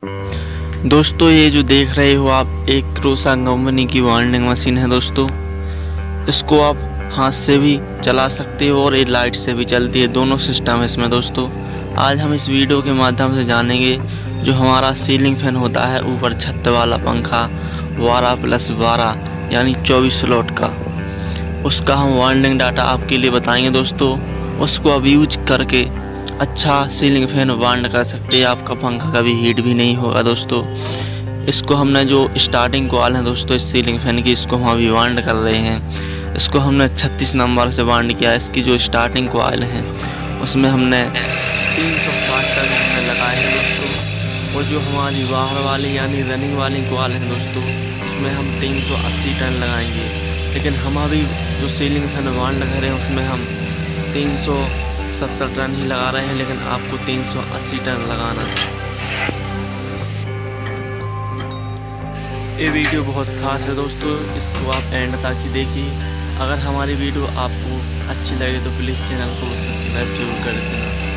दोस्तों ये जो देख रहे हो आप एक क्रोसा कंपनी की वार्निंग मशीन है दोस्तों। इसको आप हाथ से भी चला सकते हो और ये लाइट से भी चलती है, दोनों सिस्टम है इसमें दोस्तों। आज हम इस वीडियो के माध्यम से जानेंगे जो हमारा सीलिंग फैन होता है ऊपर छत वाला पंखा 12+12 यानी 24 स्लॉट का, उसका हम वार्निंग डाटा आपके लिए बताएंगे दोस्तों। उसको अब यूज करके अच्छा सीलिंग फैन वार्न कर सकते हैं, आपका पंखा कभी हीट भी नहीं होगा दोस्तों। इसको हमने जो स्टार्टिंग कॉल है दोस्तों इस सीलिंग फैन की, इसको हम अभी वार्न कर रहे हैं। इसको हमने 36 नंबर से वार्न किया। इसकी जो स्टार्टिंग कॉल है उसमें हमने 360 तक हमने लगाए हैं दोस्तों, और जो हमारी बाहर वाली यानी रनिंग वाली कॉल है दोस्तों उसमें हम 380 टन लगाएंगे। लेकिन हम अभी जो सीलिंग फैन वार्न लगा रहे हैं उसमें हम 370 टन ही लगा रहे हैं, लेकिन आपको 380 टन लगाना है। ये वीडियो बहुत खास है दोस्तों, इसको आप एंड तक ही देखिए। अगर हमारी वीडियो आपको अच्छी लगे तो प्लीज़ चैनल को सब्सक्राइब जरूर कर देना।